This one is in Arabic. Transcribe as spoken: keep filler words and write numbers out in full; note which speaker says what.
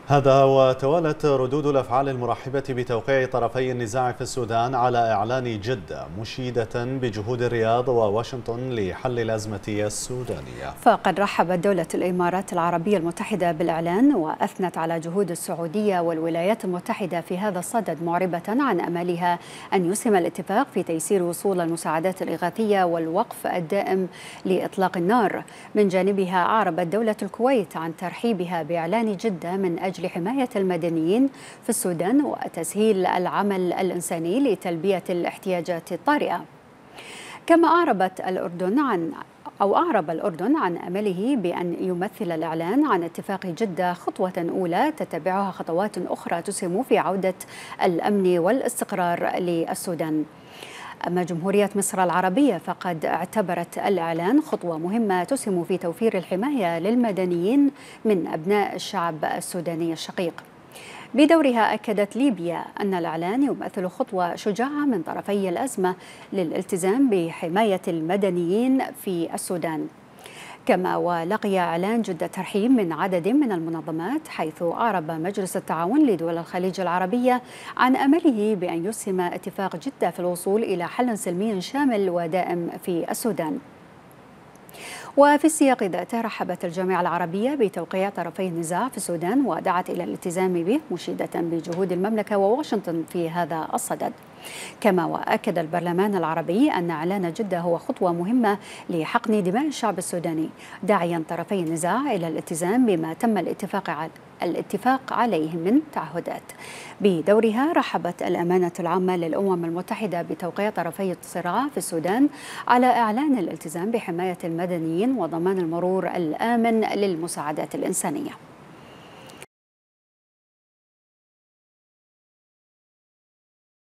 Speaker 1: هذا وتوالت ردود الأفعال المرحبة بتوقيع طرفي النزاع في السودان على إعلان جدة، مشيدة بجهود الرياض وواشنطن لحل الأزمة السودانية.
Speaker 2: فقد رحبت دولة الإمارات العربية المتحدة بالإعلان، وأثنت على جهود السعودية والولايات المتحدة في هذا الصدد، معربة عن أملها أن يسهم الاتفاق في تيسير وصول المساعدات الإغاثية والوقف الدائم لإطلاق النار. من جانبها أعربت دولة الكويت عن ترحيبها بإعلان جدة من أجل لحماية المدنيين في السودان وتسهيل العمل الإنساني لتلبية الاحتياجات الطارئة. كما أعربت الأردن عن أو أعرب الأردن عن أمله بأن يمثل الإعلان عن اتفاق جدة خطوة أولى تتبعها خطوات أخرى تسهم في عودة الأمن والاستقرار للسودان. أما جمهورية مصر العربية فقد اعتبرت الإعلان خطوة مهمة تسهم في توفير الحماية للمدنيين من أبناء الشعب السوداني الشقيق. بدورها أكدت ليبيا أن الإعلان يمثل خطوة شجاعة من طرفي الأزمة للالتزام بحماية المدنيين في السودان. كما ولقي إعلان جدة ترحيب من عدد من المنظمات، حيث أعرب مجلس التعاون لدول الخليج العربية عن أمله بأن يسهم اتفاق جدة في الوصول إلى حل سلمي شامل ودائم في السودان. وفي السياق ذاته رحبت الجامعة العربية بتوقيع طرفي النزاع في السودان ودعت إلى الالتزام به، مشيدة بجهود المملكة وواشنطن في هذا الصدد. كما وأكد البرلمان العربي أن إعلان جدة هو خطوة مهمة لحقن دماء الشعب السوداني، داعيا طرفي النزاع إلى الالتزام بما تم الاتفاق على الاتفاق عليه من تعهدات. بدورها رحبت الأمانة العامة للأمم المتحدة بتوقيع طرفي الصراع في السودان على إعلان الالتزام بحماية المدنيين وضمان المرور الآمن للمساعدات الإنسانية.